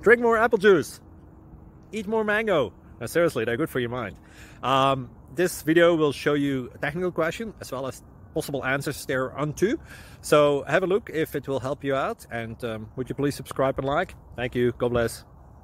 drink more apple juice, eat more mango. No, seriously, they're good for your mind. This video will show you a technical question as well as possible answers thereunto. So have a look if it will help you out, and would you please subscribe and like? Thank you. God bless.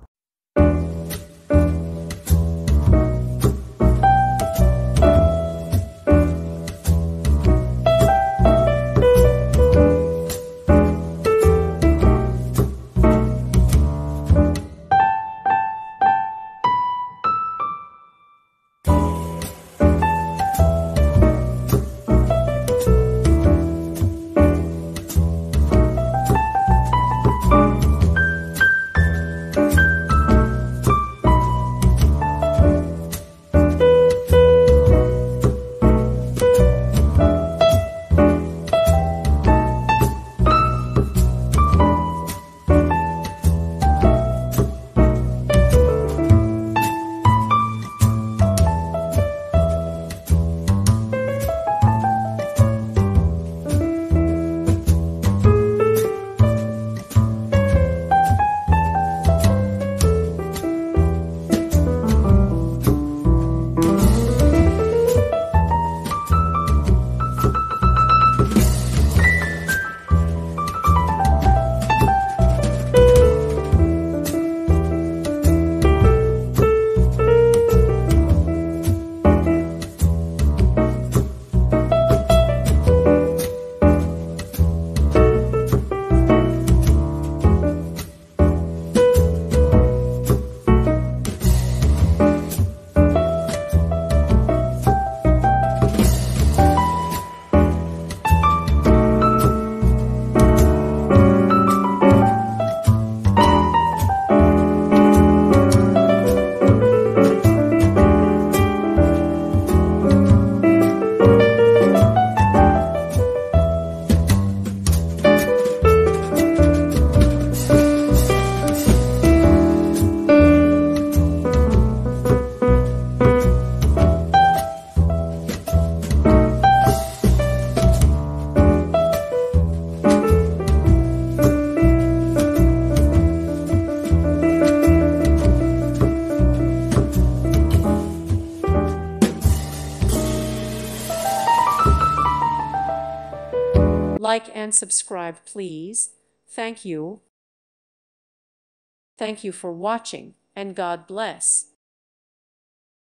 Like and subscribe, please. Thank you. Thank you for watching, and God bless.